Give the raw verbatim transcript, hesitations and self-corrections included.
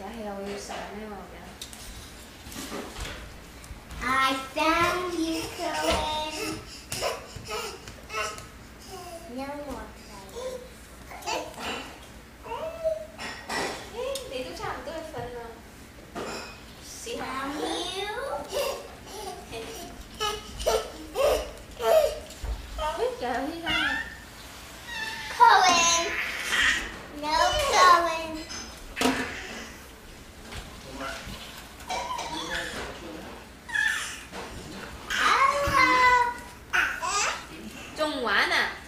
trả heo yêu sợ nếu mà kìa. I found you, Cohen. No more playing. Dito siya ang telephone mo. See how Found you. Ui, trời ơi, sao nè. Cohen. No, Cohen. Trung Quả nè.